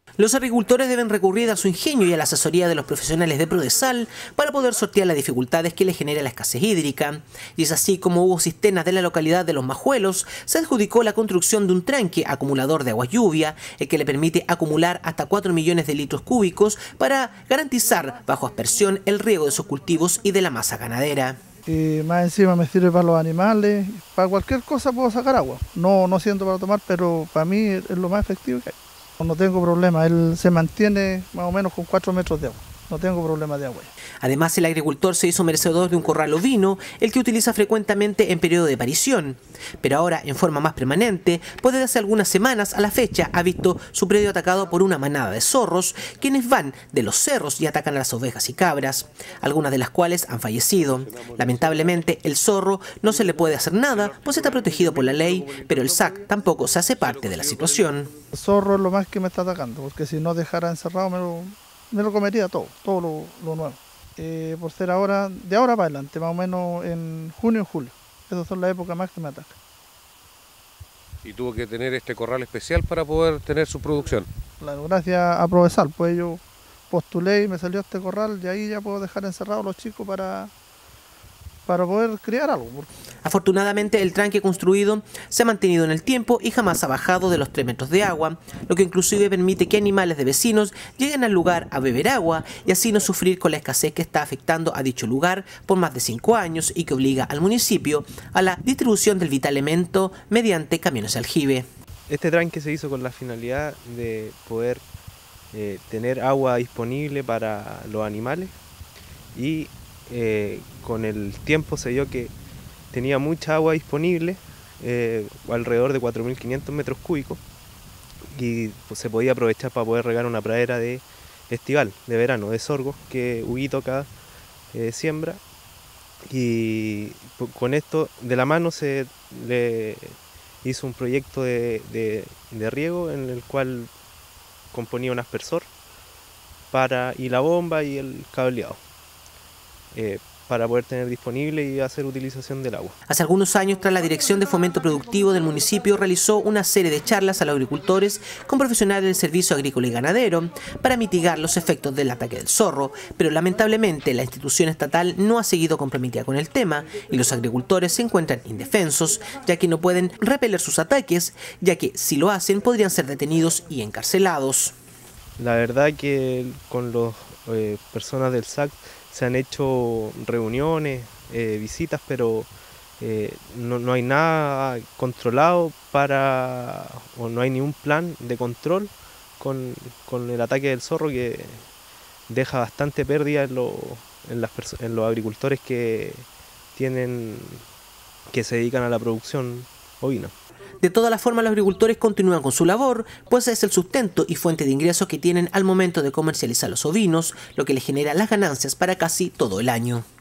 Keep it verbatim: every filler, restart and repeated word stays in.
Los agricultores deben recurrir a su ingenio y a la asesoría de los profesionales de Prodesal para poder sortear las dificultades que les genera la escasez hídrica. Y es así como Hugo Cisternas, de la localidad de Los Majuelos, se adjudicó la construcción de un tranque acumulador de agua lluvia, el que le permite acumular hasta cuatro millones de litros cúbicos para garantizar bajo aspersión el riego de sus cultivos y de la masa ganadera. Y más encima me sirve para los animales, para cualquier cosa puedo sacar agua. No, no siento para tomar, pero para mí es lo más efectivo que hay. No tengo problema, él se mantiene más o menos con cuatro metros de agua. No tengo problema de agua. Además, el agricultor se hizo merecedor de un corral ovino, el que utiliza frecuentemente en periodo de parición. Pero ahora, en forma más permanente, pues desde hace algunas semanas a la fecha ha visto su predio atacado por una manada de zorros, quienes van de los cerros y atacan a las ovejas y cabras, algunas de las cuales han fallecido. Lamentablemente, el zorro no se le puede hacer nada, pues está protegido por la ley, pero el S A C tampoco se hace parte de la situación. El zorro es lo más que me está atacando, porque si no dejara encerrado me lo... me lo comería todo, todo lo, lo nuevo. Eh, por ser ahora, de ahora para adelante, más o menos en junio y julio. Esas son las épocas más que me atacan. Y tuvo que tener este corral especial para poder tener su producción. Claro, gracias a Prodesal, pues yo postulé y me salió este corral y ahí ya puedo dejar encerrados los chicos para, para poder criar algo. Afortunadamente, el tranque construido se ha mantenido en el tiempo y jamás ha bajado de los tres metros de agua, lo que inclusive permite que animales de vecinos lleguen al lugar a beber agua y así no sufrir con la escasez que está afectando a dicho lugar por más de cinco años y que obliga al municipio a la distribución del vital elemento mediante camiones de aljibe. Este tranque se hizo con la finalidad de poder eh, tener agua disponible para los animales y eh, con el tiempo se dio que tenía mucha agua disponible, eh, alrededor de cuatro mil quinientos metros cúbicos, y pues, se podía aprovechar para poder regar una pradera de estival, de verano, de sorgo, que Huguito acá eh, siembra. Y pues, con esto de la mano se le hizo un proyecto de, de, de riego en el cual componía un aspersor para, y la bomba y el cableado. Eh, para poder tener disponible y hacer utilización del agua. Hace algunos años, tras la Dirección de Fomento Productivo del municipio, realizó una serie de charlas a los agricultores con profesionales del servicio agrícola y ganadero para mitigar los efectos del ataque del zorro, pero lamentablemente la institución estatal no ha seguido comprometida con el tema y los agricultores se encuentran indefensos, ya que no pueden repeler sus ataques, ya que si lo hacen podrían ser detenidos y encarcelados. La verdad que con las eh, personas del S A C se han hecho reuniones, eh, visitas, pero eh, no, no hay nada controlado para, o no hay ni un plan de control con, con el ataque del zorro, que deja bastante pérdida en, lo, en, las en los agricultores que tienen, que se dedican a la producción ovina. De todas las formas, los agricultores continúan con su labor, pues es el sustento y fuente de ingresos que tienen al momento de comercializar los ovinos, lo que les genera las ganancias para casi todo el año.